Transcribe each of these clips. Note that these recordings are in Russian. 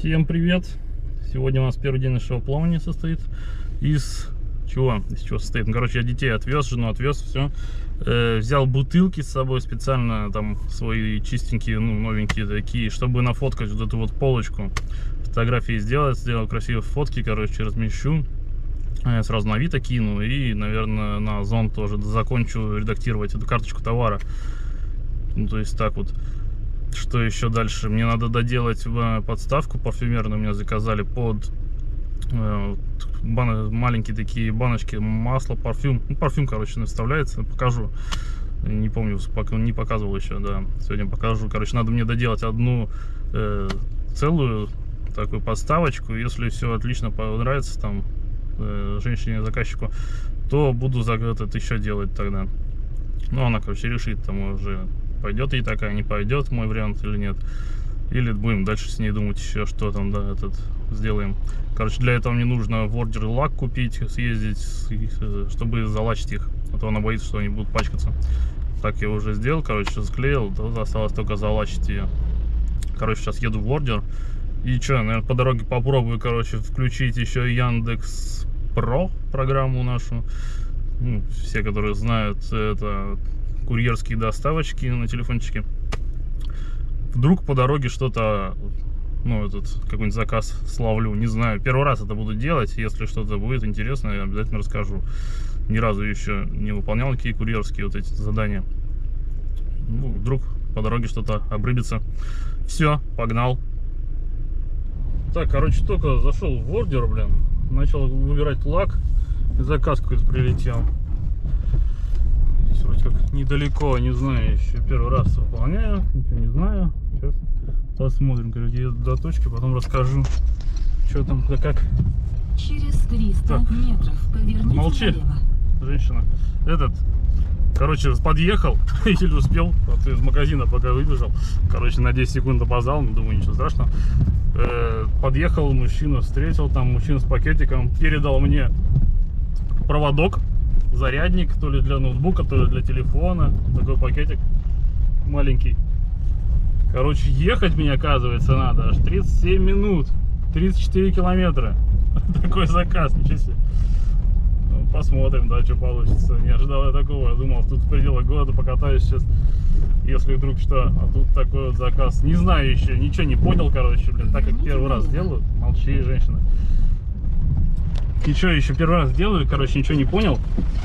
Всем привет! Сегодня у нас первый день нашего плавания состоит из чего? Из чего состоит? Ну, короче, я детей отвез, жену отвез, все. Взял бутылки с собой специально, там свои чистенькие, ну, новенькие такие, чтобы нафоткать вот эту вот полочку. Фотографии сделал красивые фотки, короче, размещу. Сразу на Авито кину и, наверное, на Озон тоже закончу редактировать эту карточку товара. Ну, то есть так вот. Что еще дальше? Мне надо доделать подставку парфюмерную. У меня заказали под маленькие такие баночки масла, парфюм. Ну, парфюм, короче, вставляется. Покажу. Не помню, не показывал еще, да. Сегодня покажу. Короче, надо мне доделать одну целую такую подставочку. Если все отлично понравится там женщине-заказчику, то буду за этот еще делать тогда. Ну, она, короче, решит там уже, пойдет ей такая, не пойдет мой вариант или нет. Или будем дальше с ней думать еще, что там, да, сделаем. Короче, для этого мне нужно в ордер лак купить, съездить, чтобы залачить их. А то она боится, что они будут пачкаться. Так я уже сделал, короче, склеил, то осталось только залачить ее. Короче, сейчас еду в ордер. И что, наверное, по дороге попробую, короче, включить еще Яндекс.Про программу нашу. Ну, все, которые знают, это курьерские доставочки на телефончике. Вдруг по дороге что-то, ну, какой-нибудь заказ словлю, не знаю. Первый раз это буду делать. Если что-то будет интересно, я обязательно расскажу. Ни разу еще не выполнял такие курьерские вот эти задания. Ну, вдруг по дороге что-то обрыбится. Все, погнал. Так, короче, только зашел в ордер, блин, начал выбирать лак, и заказ какой-то прилетел. Здесь вроде как недалеко, не знаю, еще первый раз выполняю, ничего не знаю. Сейчас посмотрим, короче, еду до точки, потом расскажу, что там, да как. Через 300 так, метров поверните молчи, налево. женщина. Короче, подъехал, еле успел, из магазина пока выбежал. Короче, на 10 секунд опоздал, думаю, ничего страшного. Подъехал, мужчину встретил, там мужчина с пакетиком, передал мне проводок, зарядник, то ли для ноутбука, то ли для телефона. Такой пакетик маленький. Короче, ехать мне, оказывается, надо аж 37 минут, 34 километра. Такой заказ, ничего себе. Посмотрим, да, что получится. Не ожидал я такого. Я думал, тут в пределах города покатаюсь сейчас, если вдруг что. А тут такой вот заказ. Не знаю еще, ничего не понял, короче, блин. Так как первый раз делаю. Молчи, женщина. Ничего еще первый раз делаю, короче, ничего не понял.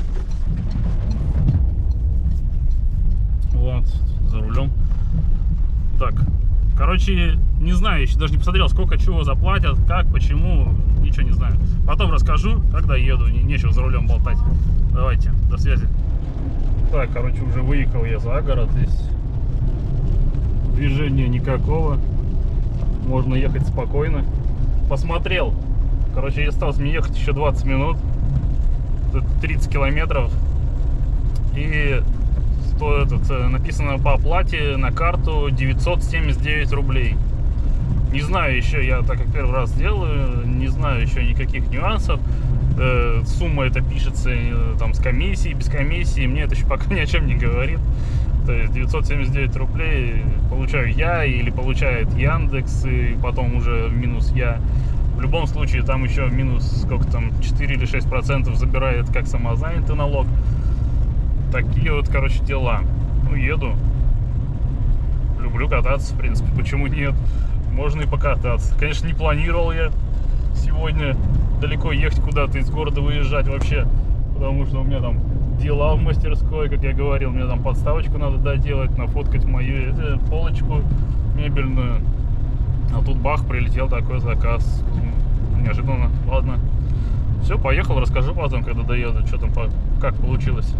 Вот, за рулем. Так, короче, не знаю, еще даже не посмотрел, сколько чего заплатят, как, почему, ничего не знаю. Потом расскажу, когда еду, нечего за рулем болтать. Давайте, до связи. Так, короче, уже выехал я за город, здесь движения никакого, можно ехать спокойно. Посмотрел, короче, осталось мне ехать еще 20 минут, 30 километров, и написано по оплате на карту 979 рублей. Не знаю еще, я так как первый раз делаю, не знаю еще никаких нюансов. Сумма это пишется там с комиссией, без комиссии, мне это еще пока ни о чем не говорит. То есть 979 рублей получаю я или получает Яндекс, и потом уже минус я. В любом случае там еще минус сколько там, 4 или 6% забирает как самозанятый налог. Такие вот, короче, дела. Ну, еду. Люблю кататься, в принципе, почему нет? Можно и покататься. Конечно, не планировал я сегодня далеко ехать куда-то, из города выезжать вообще. Потому что у меня там дела в мастерской, как я говорил. Мне там подставочку надо доделать, нафоткать мою полочку мебельную. А тут бах, прилетел такой заказ. Неожиданно. Ладно. Все, поехал, расскажу потом, когда доеду, что там, как получилось.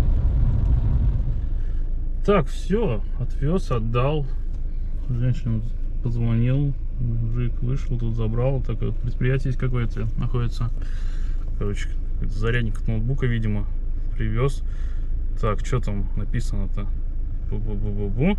Так, все, отвез, отдал. Женщина позвонил, мужик вышел, тут забрал. Такое предприятие есть какое-то, находится. Короче, зарядник от ноутбука, видимо, привез. Так, что там написано-то? Бу-бу-бу-бу-бу.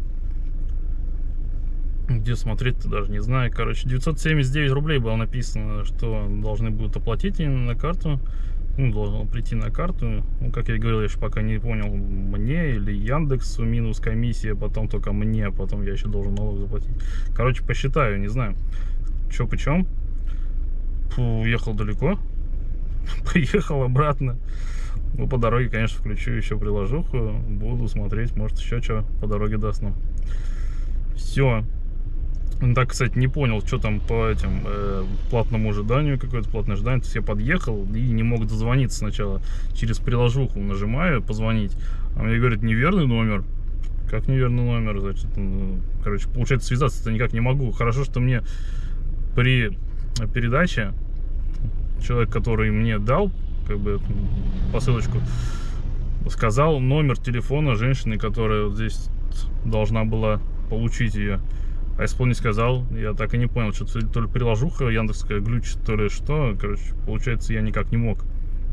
Где смотреть-то даже не знаю. Короче, 979 рублей было написано, что должны будут оплатить именно на карту. Ну, должен прийти на карту. Ну, как я и говорил, я еще пока не понял, мне или Яндексу минус комиссия, потом только мне, а потом я еще должен налог заплатить. Короче, посчитаю, не знаю. что почем. Уехал далеко. Поехал обратно. Ну, по дороге, конечно, включу еще приложуху. Буду смотреть, может, еще что по дороге даст нам. Все. Так, кстати, не понял, что там по этим платному ожиданию, какое-то платное ожидание. То есть я подъехал и не мог дозвониться сначала. Через приложуху нажимаю позвонить, а мне говорят, неверный номер. Как неверный номер, значит, короче, получается, связаться-то никак не могу. Хорошо, что мне при передаче человек, который мне дал, как бы, посылочку, сказал номер телефона женщины, которая вот здесь должна была получить ее. А если бы он не сказал, я так и не понял, что то ли приложуха яндексская глючит, то ли что. Короче, получается, я никак не мог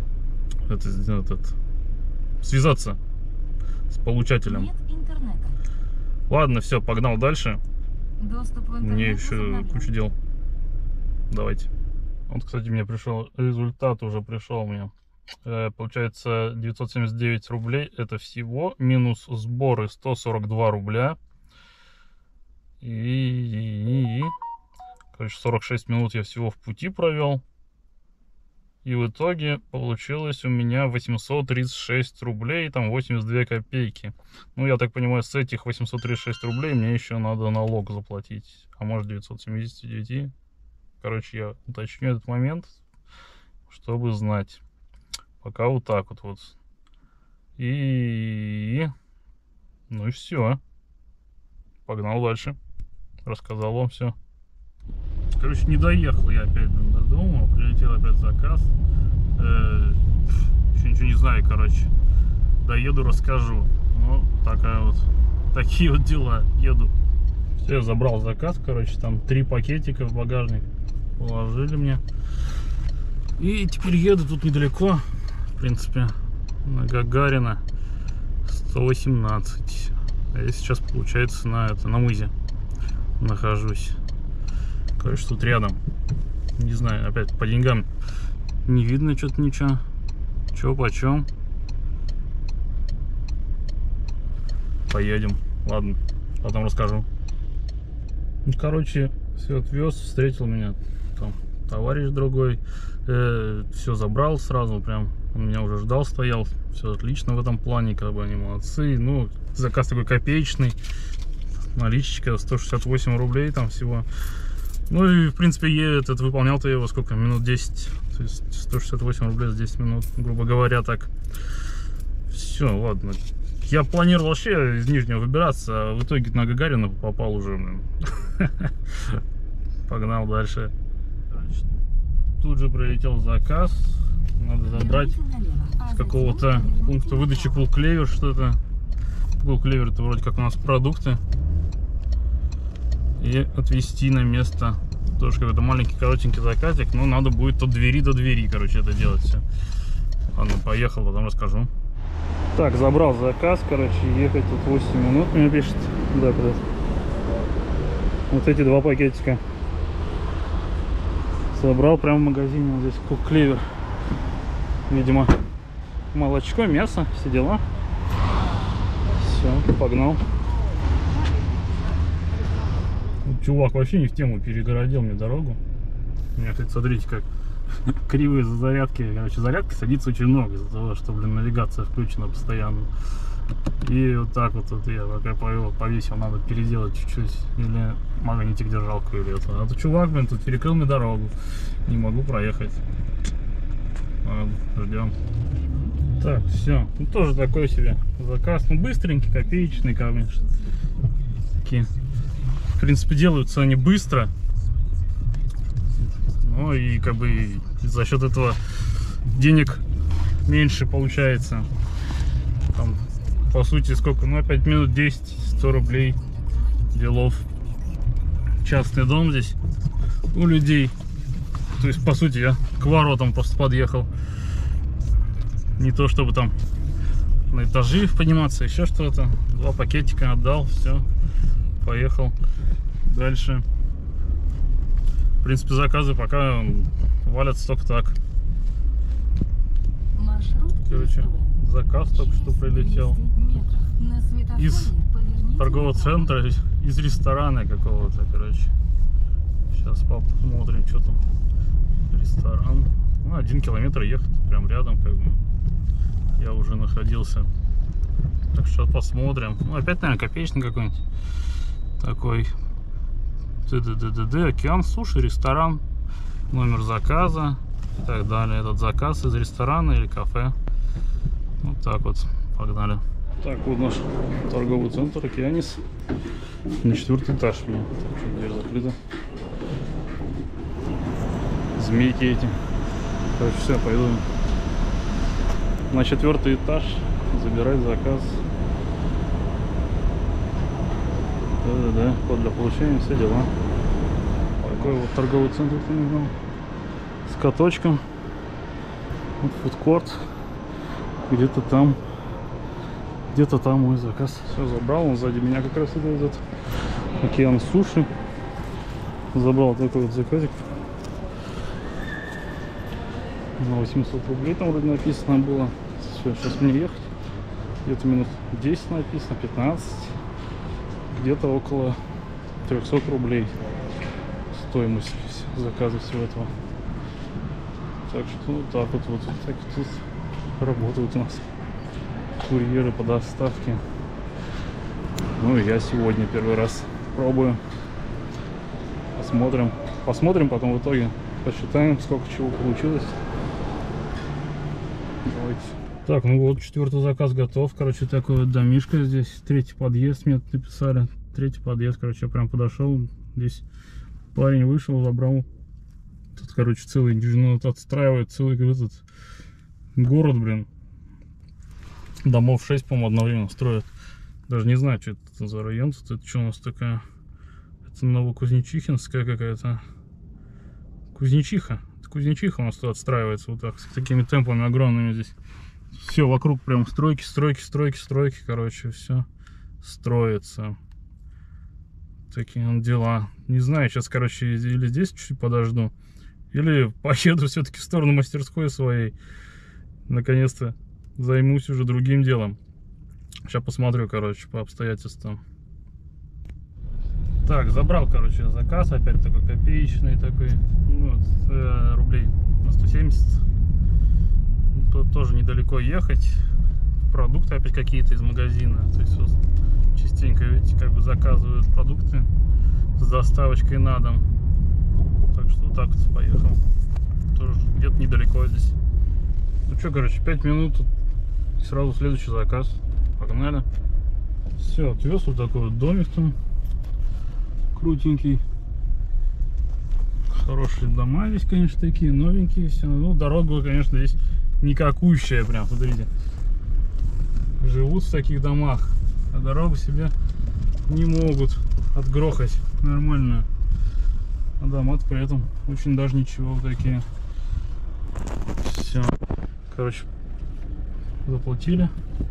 связаться с получателем. Нет интернета. Ладно, все, погнал дальше. Доступ в интернет Мне еще возобновлен. куча дел. Давайте. Вот, кстати, мне пришел результат, уже пришел мне. Получается 979 рублей. Это всего. Минус сборы 142 рубля. Короче, 46 минут я всего в пути провел. И в итоге получилось у меня 836 рублей, там 82 копейки. Ну, я так понимаю, с этих 836 рублей мне еще надо налог заплатить. А может 979. Короче, я уточню этот момент, чтобы знать. Пока вот так вот. Ну и все. Погнал дальше. Рассказал вам все. Короче, не доехал я опять до дома. Прилетел опять заказ. Еще ничего не знаю, короче. Доеду, расскажу. Ну, такие вот дела. Еду. Все, я забрал заказ, короче. Там 3 пакетика в багажник положили мне. И теперь еду тут недалеко. В принципе, на Гагарина 118. А я сейчас, получается, на мызе нахожусь. Короче, тут рядом. Не знаю, опять по деньгам не видно что-то ничего. Чё почем. Поедем. Ладно, потом расскажу. Ну, короче, все отвез, встретил меня там товарищ другой. Все забрал сразу, прям он меня уже ждал, стоял. Все отлично в этом плане, как бы они молодцы. Ну, заказ такой копеечный. Наличечка 168 рублей там всего. Ну и в принципе я выполнял-то его сколько? Минут 10. То есть 168 рублей за 10 минут, грубо говоря, так. Все, ладно. Я планировал вообще из Нижнего выбираться, а в итоге на Гагарина попал уже, блин. Погнал дальше. Тут же прилетел заказ. Надо забрать с какого-то пункта выдачи Cool Clever что-то. Cool Clever это вроде как у нас продукты. И отвезти на место. Тоже какой-то маленький коротенький заказик. Но надо будет от двери до двери, короче, это делать все. Ладно, поехал, потом расскажу. Так, забрал заказ, короче, ехать тут 8 минут, мне пишет. Да, куда-то. Вот эти 2 пакетика. Забрал прямо в магазине, вот здесь Cool Clever. Видимо, молочко, мясо, все дела. Все, погнал. Чувак вообще не в тему, перегородил мне дорогу. У меня, кстати, смотрите, как кривые зарядки. Короче, зарядки садится очень много из-за того, что, блин, навигация включена постоянно. И вот так вот я пока повесил, надо переделать чуть-чуть. Или магнитик держалку, или это. А то чувак, блин, тут перекрыл мне дорогу. Не могу проехать. Ладно, ждем. Так, все. Ну, тоже такой себе заказ. Ну, быстренький, копеечный, конечно. Такие. В принципе, делаются они быстро. Ну и как бы за счет этого денег меньше получается. Там, по сути, сколько? Ну, 5 минут 10, 100 рублей делов. Частный дом здесь у людей. То есть, по сути, я к воротам просто подъехал. Не то, чтобы там на этажи подниматься, еще что-то. 2 пакетика отдал, все, поехал дальше. В принципе, заказы пока валятся только так. Короче, заказ только что прилетел из торгового центра, из ресторана какого-то, короче. Сейчас посмотрим, что там. Ресторан. Ну, 1 километр ехать, прям рядом, как бы. Я уже находился. Так что посмотрим. Ну, опять, наверное, копеечный какой-нибудь. Такой. ТДДД, океан суши, ресторан. Номер заказа. И так далее. Этот заказ из ресторана или кафе. Вот так вот. Погнали. Так, вот наш торговый центр Океанис. На 4-й этаж. Так что дверь закрыта. Змейки эти. Короче, все, пойду на 4-й этаж забирать заказ. Да, код для получения, все дела. Такой вот торговый центр, кто не знал. С каточком. Вот фудкорт. Где-то там мой заказ. Все, забрал. Он сзади меня как раз идет. Океан суши. Забрал такой вот заказик. На 800 рублей там вроде написано было. Все, сейчас мне ехать. Где-то минут 10 написано, 15. Где-то около 300 рублей стоимость заказа всего этого. Так что вот так вот так тут работают у нас курьеры по доставке. Ну и я сегодня первый раз пробую. Посмотрим потом в итоге. Посчитаем, сколько чего получилось. Давайте. Так, ну вот 4-й заказ готов. Короче, такой вот домишко здесь. 3-й подъезд мне написали. 3-й подъезд, короче, я прям подошел. Здесь парень вышел, забрал. Тут, короче, целый, ну, отстраивает целый этот город, блин. Домов 6, по-моему, одновременно строят. Даже не знаю, что это за район. Тут это что у нас такая? Это Новокузнечихинская какая-то. Кузнечиха. Это Кузнечиха у нас тут отстраивается вот так, с такими темпами огромными здесь. Все вокруг прям стройки, короче, все строится. Такие вот дела. Не знаю, сейчас, короче, или здесь чуть-чуть подожду, или поеду все-таки в сторону мастерской своей. Наконец-то займусь уже другим делом. Сейчас посмотрю, короче, по обстоятельствам. Так, забрал, короче, заказ. Опять такой копеечный, такой, ну, рублей на 170. Тут тоже недалеко ехать. Продукты опять какие-то из магазина. То есть вот, частенько, видите, как бы заказывают продукты с доставочкой на дом. Так что вот так вот поехал. Тоже где-то недалеко здесь. Ну что, короче, 5 минут. Сразу следующий заказ. Погнали. Все, отвез вот такой вот домик там. Крутенький. Хорошие дома здесь, конечно, такие новенькие все. Ну, дорога, конечно, здесь никакущая прям, смотрите. Живут в таких домах, а дорогу себе не могут отгрохать нормально. А дома-то при этом очень даже ничего такие. Все. Короче, заплатили.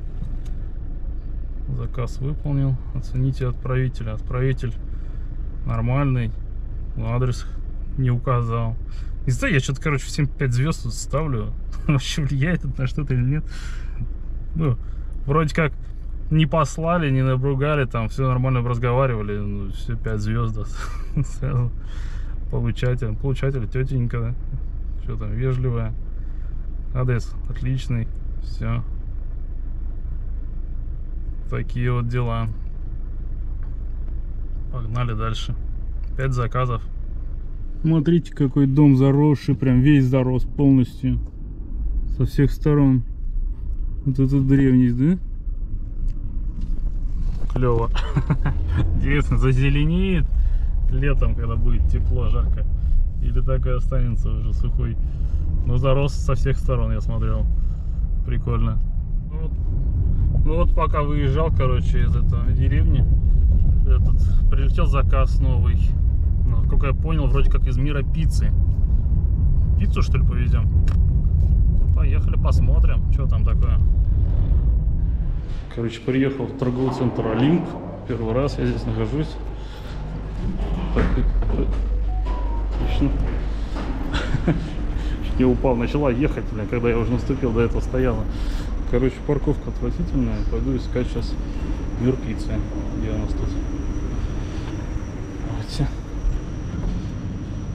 Заказ выполнил. Оцените отправителя. Отправитель нормальный. Адрес не указал. Не знаю, я что-то, короче, всем 5 звезд тут ставлю. Вообще влияет это на что-то или нет. Ну, вроде как не послали, не набругали, там все нормально разговаривали. Ну, все 5 звезд. Сразу. Получатель тетенька. Что там, вежливая. Адрес отличный. Все. Такие вот дела. Погнали дальше. 5 заказов. Смотрите, какой дом заросший, прям весь зарос полностью. Со всех сторон. Вот это древний, да? Клево. Интересно, зазеленеет летом, когда будет тепло, жарко, или так и останется уже сухой? Но зарос со всех сторон, я смотрел. Прикольно. Ну вот пока выезжал, короче, из этой деревни, прилетел заказ новый. Насколько я понял, вроде как из мира пиццы. Пиццу, что ли, повезем? Поехали, посмотрим, что там такое. Короче, приехал в торговый центр Олимп. Первый раз я здесь нахожусь. Так, отлично. Чуть не упал, начала ехать, блин, когда я уже наступил, до этого стояла. Короче, парковка отвратительная. Пойду искать сейчас мир пиццы. Где у нас тут? Давайте.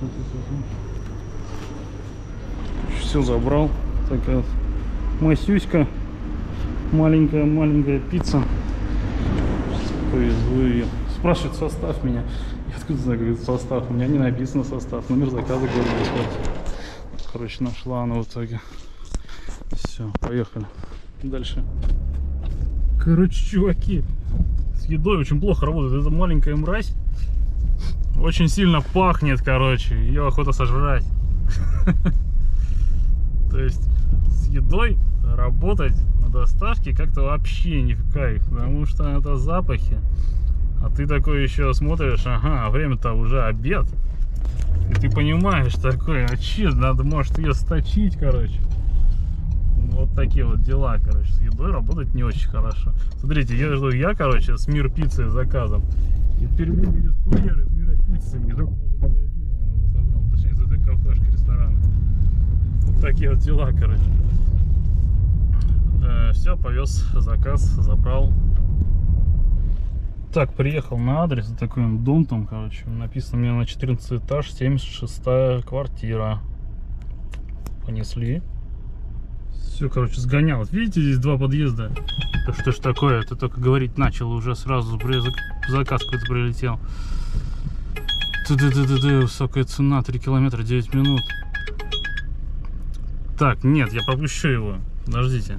Все забрал. Такая масюська. Маленькая пицца. Сейчас повезу ее. Спрашивает состав меня. Я откуда знаю, говорит, состав? У меня не написано состав. Номер заказа говорит. Короче, нашла она в итоге. Все, поехали. Дальше. Короче, чуваки, с едой очень плохо работает. Это маленькая мразь. Очень сильно пахнет, короче. Ее охота сожрать. То есть с едой работать на доставке как-то вообще не в кайф. Потому что это запахи. А ты такой еще смотришь, ага, время-то уже обед. И ты понимаешь такой, а че, надо, может, ее сточить, короче. Вот такие вот дела, короче. С едой работать не очень хорошо. Смотрите, я, короче, с Мир пиццей заказом. И впереди будет курьер из Мира пиццы. Не только магазина он его собрал. Точнее, из этой кафешки, ресторана. Вот такие вот дела, короче. Все, повез заказ, забрал. Так, приехал на адрес. Такой дом там, короче. Написано мне на 14 этаж, 76-я квартира. Понесли. Все, короче, сгонял. Видите, здесь два подъезда. Да что ж такое? Ты только говорить начал, уже сразу заказ какой-то прилетел. Высокая цена, 3 километра, 9 минут. Так, нет, я пропущу его. Подождите.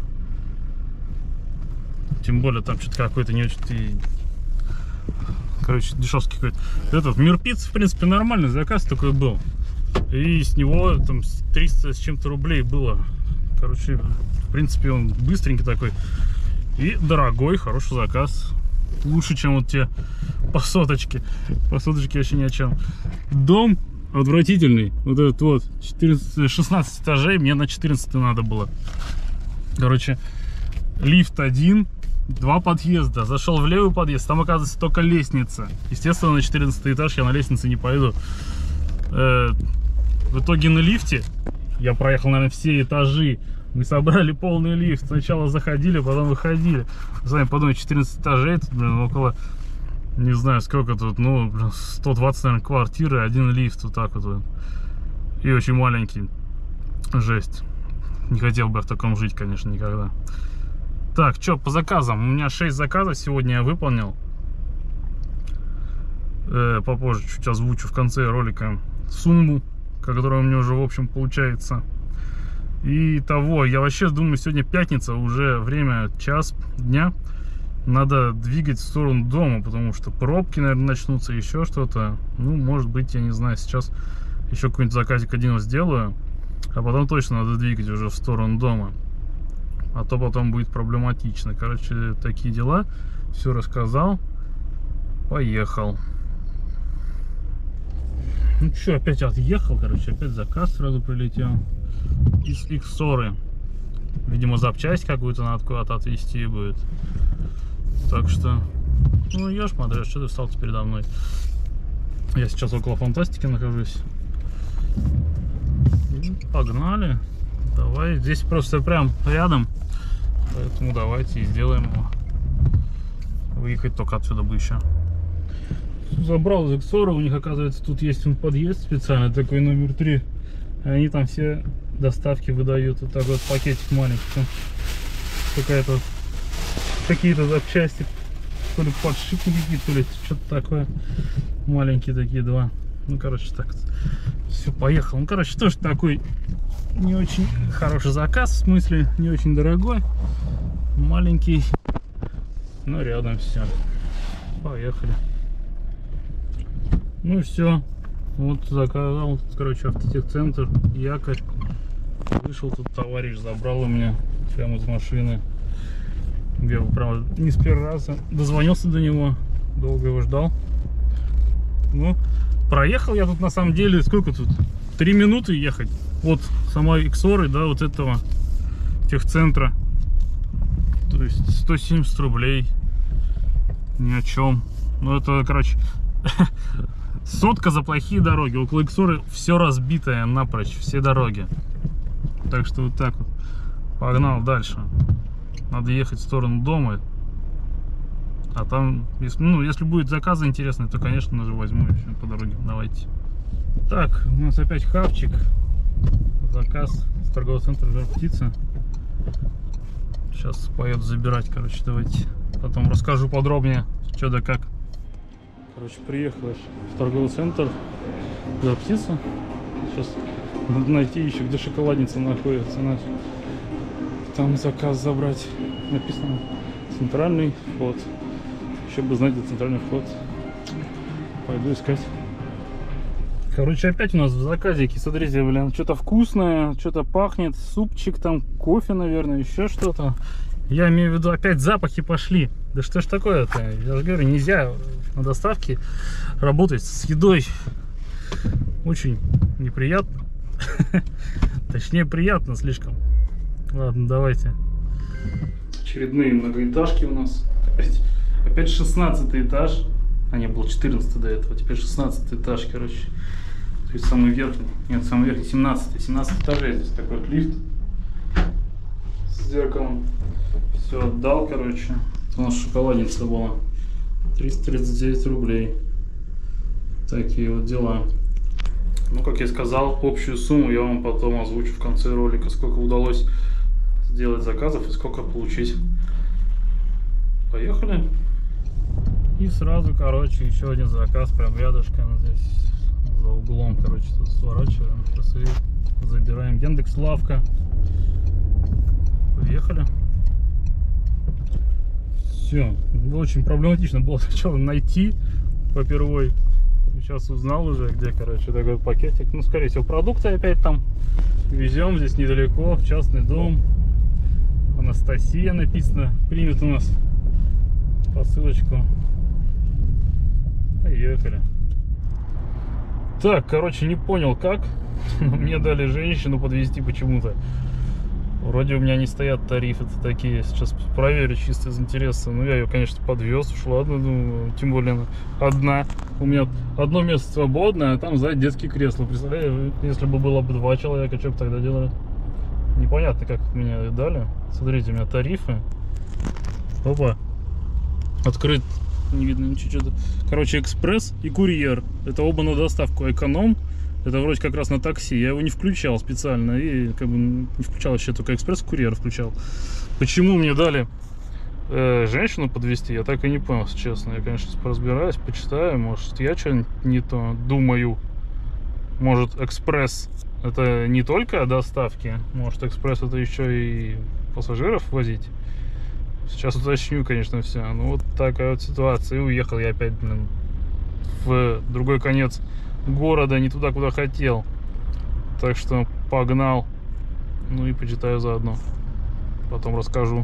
Тем более там что-то какой-то не очень... Короче, дешевский какой-то. Этот Мир пиццы, в принципе, нормальный заказ такой был. И с него там 300 с чем-то рублей было. Короче, в принципе, он быстренький такой. И дорогой, хороший заказ. Лучше, чем вот те по соточке. По соточке вообще ни о чем. Дом отвратительный. Вот этот вот. 16 этажей. Мне на 14 надо было. Короче, лифт один. 2 подъезда. Зашел в левый подъезд. Там, оказывается, только лестница. Естественно, на 14 этаж я на лестнице не пойду. В итоге на лифте я проехал, наверное, все этажи. Мы собрали полный лифт. Сначала заходили, потом выходили. Вы сами подумайте, 14 этажей. Тут, блин, около, не знаю, сколько тут, ну, 120, наверное, квартиры, один лифт. Вот так вот. И очень маленький. Жесть. Не хотел бы я в таком жить, конечно, никогда. Так, что по заказам? У меня 6 заказов сегодня я выполнил. Попозже чуть озвучу в конце ролика сумму, которая у меня уже, в общем, получается. И того, я вообще думаю, сегодня пятница, уже время час дня. Надо двигать в сторону дома, потому что пробки, наверное, начнутся, еще что-то. Ну, может быть, я не знаю, сейчас еще какой-нибудь заказик один сделаю. А потом точно надо двигать уже в сторону дома. А то потом будет проблематично. Короче, такие дела. Все рассказал. Поехал. Ну что, опять отъехал. Короче, опять заказ сразу прилетел. Из Иксоры. Видимо, запчасть какую-то надо куда-то отвезти будет. Так что... Ну, ешь, смотришь, что ты встал передо мной. Я сейчас около Фантастики нахожусь. И погнали. Давай. Здесь просто прям рядом. Поэтому давайте и сделаем его. Выехать только отсюда бы еще. Забрал из Иксора. У них, оказывается, тут есть он подъезд специальный, такой номер 3. Они там все доставки выдают. Вот так вот пакетик маленький. Какая-то... Какие-то запчасти. То ли подшипники какие-то, то ли что-то такое. Маленькие такие два. Ну, короче, так. Все, поехал. Ну, короче, тоже такой не очень хороший заказ. В смысле, не очень дорогой. Маленький. Но рядом все. Поехали. Ну, все. Вот заказал, короче, автотехцентр, якорь. Вышел тут товарищ, забрал у меня прямо из машины. Я, правда, не с первого раза дозвонился до него, долго его ждал. Ну, проехал я тут на самом деле, сколько тут? 3 минуты ехать от самой Иксоры до вот этого техцентра. То есть 170 рублей. Ни о чем. Ну, это, короче, сотка за плохие дороги. Около Иксоры все разбитое напрочь, все дороги. Так что вот так вот. Погнал дальше. Надо ехать в сторону дома. А там, если будет заказы интересные, то, конечно же, возьму еще по дороге. Давайте. Так, у нас опять хавчик. Заказ с торгового центра «Жар-птица». Сейчас поеду забирать, короче, давайте. Потом расскажу подробнее, что да как. Короче, приехал в торговый центр «Жар-птица». Сейчас надо найти еще, где шоколадница находится. Там заказ забрать. Написано «Центральный вход». Еще бы знать, где центральный вход. Пойду искать. Короче, опять у нас в заказике, смотрите, блин, что-то вкусное, что-то пахнет, супчик, там кофе, наверное, еще что-то. Я имею в виду, опять запахи пошли. Да что ж такое-то? Я же говорю, нельзя на доставке работать с едой. Очень неприятно. Точнее, приятно слишком. Ладно, давайте. Очередные многоэтажки у нас. Опять 16 этаж. А не, был 14 до этого. Теперь 16 этаж, короче. То есть самый верхний. Нет, самый верхний 17. 17 этажей. Здесь такой вот лифт с зеркалом. Все отдал, короче. Это у нас шоколадница была. 339 рублей. Такие вот дела. Ну, как я сказал, общую сумму я вам потом озвучу в конце ролика. Сколько удалось сделать заказов и сколько получить. Поехали. И сразу, короче, еще один заказ прям рядышком здесь за углом, короче, тут сворачиваем, сейчас и забираем. Яндекс.Лавка. Поехали. Все, очень проблематично было сначала найти попервой. Сейчас узнал уже, где, короче, такой пакетик. Ну, скорее всего, продукты опять там везем здесь недалеко, в частный дом. Анастасия написано, примет у нас посылочку. Поехали. Так, короче, не понял как. Мне дали женщину подвезти почему-то. Вроде у меня не стоят тарифы-то такие. Сейчас проверю чисто из интереса. Ну, я ее, конечно, подвез. Уж ладно, думаю, тем более одна. У меня одно место свободное, а там сзади детские кресла. Представляешь, если бы было бы 2 человека, что бы тогда делали? Непонятно, как меня дали. Смотрите, у меня тарифы. Опа. Открыт. Не видно ничего. Что-то. Короче, экспресс и курьер. Это оба на доставку. Эконом. Это вроде как раз на такси. Я его не включал специально. И как бы не включал еще, только экспресс и курьер включал. Почему мне дали женщину подвезти, я так и не понял, если честно. Я, конечно, поразбираюсь, почитаю. Может, я что-нибудь не то думаю. Может, экспресс это не только о доставке. Может, экспресс это еще и пассажиров возить. Сейчас уточню, конечно, все. Ну, вот такая вот ситуация. И уехал я опять, блин, в другой конец города, не туда, куда хотел. Так что погнал. Ну и почитаю заодно. Потом расскажу.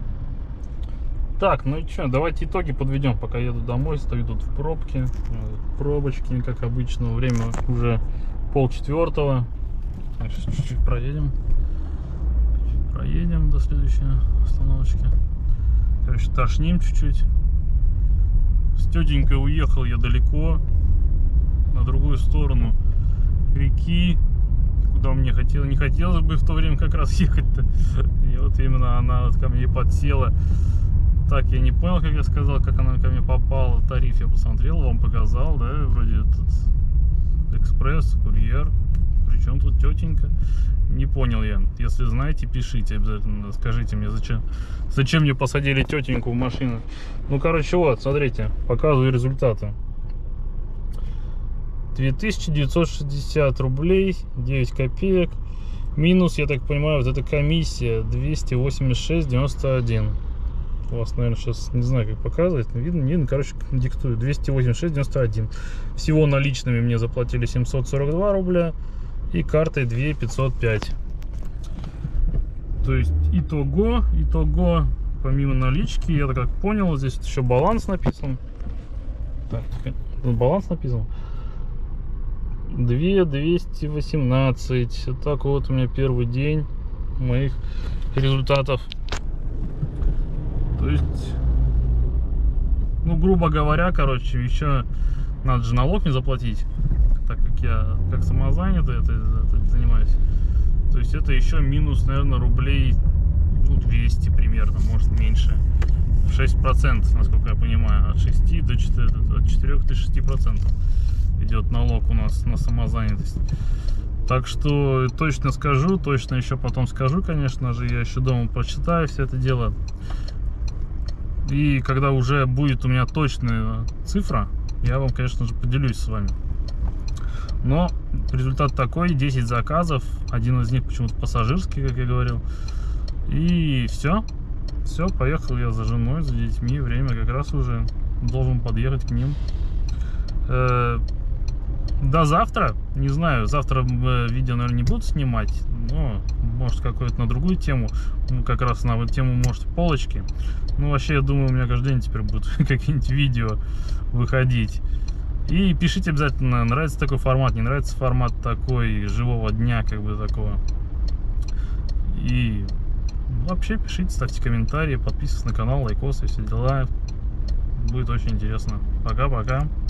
Так, ну и что, давайте итоги подведем. Пока еду домой, стою тут в пробке. Пробочки, как обычно. Время уже 3:30. Так, сейчас чуть-чуть проедем. Проедем до следующей остановочки. Короче, тошним чуть-чуть. С тетенькой уехал я далеко, на другую сторону реки, куда мне не хотелось бы в то время как раз ехать-то. И вот именно она вот ко мне подсела. Так, я не понял, как я сказал, как она ко мне попала. Тариф я посмотрел, вам показал, да, вроде этот экспресс, курьер. Причем тут тетенька? Не понял я. Если знаете, пишите обязательно. Скажите мне, зачем мне посадили тетеньку в машину. Ну, короче, вот, смотрите, показываю результаты. 2960 рублей, 9 копеек. Минус, я так понимаю, вот эта комиссия 286,91. У вас, наверное, сейчас не знаю, как показывать. Видно, не видно, короче, диктую. 286,91. Всего наличными мне заплатили 742 рубля. И картой 2505. То есть итого, помимо налички, я так как понял, здесь еще баланс написан. Так, баланс написан. 2218. Вот так вот у меня первый день моих результатов. То есть, ну, грубо говоря, короче, еще надо же налог мне заплатить, так как я как самозанятый это занимаюсь. То есть это еще минус, наверное, рублей, ну, 200 примерно, может меньше. 6%, насколько я понимаю, от 6 до 4, от 4 до 6%. идет налог у нас на самозанятость. Так что точно скажу, точно еще потом скажу, конечно же. Я еще дома прочитаю все это дело. И когда уже будет у меня точная цифра, я вам, конечно же, поделюсь с вами. Но результат такой: 10 заказов, один из них почему-то пассажирский, как я говорил. И все, поехал я за женой, за детьми. Время как раз уже должен подъехать к ним. До завтра, не знаю, завтра видео, наверное, не буду снимать, но может какую-то на другую тему, как раз на тему, может, полочки. Ну, вообще, я думаю, у меня каждый день теперь будут какие-нибудь видео выходить. И пишите обязательно, нравится такой формат, не нравится формат такой живого дня, как бы такого. И вообще пишите, ставьте комментарии, подписывайтесь на канал, лайкосы, все дела. Будет очень интересно. Пока-пока.